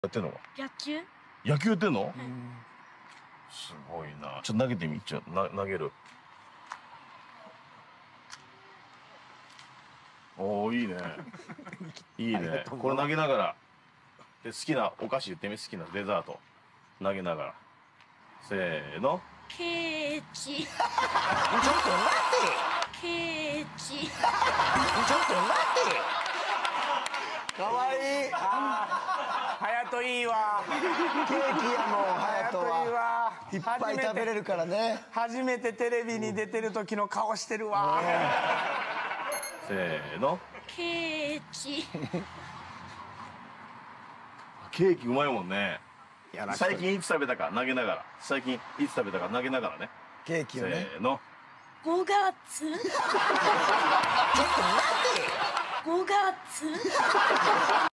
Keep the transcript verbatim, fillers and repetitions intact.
やってんの？ 野球？ 野球やってんの？ はい、 すごいな。ちょっと投げてみ。ちょな投げる。おお、いいね。いいね。これ投げながら。で、好きなお菓子言ってみ。好きなデザート。投げながら。せーの。 ケーキ。 ちょっと待ケーキ。 て。ちょっと待て。かわいい。 はやといいわ。 ケーキやもん、はやといいは。 わ。 いっぱい食べれるからね。 初めてテレビに出てる時の顔してるわ。 せーの。 ケーキ。 ケーキうまいもんね。最近いつ食べたか投げながら。最近いつ食べたか投げながらね。 ケーキせをね。 ーの。 ごがつ。 ちょっと待て。 ごがつ。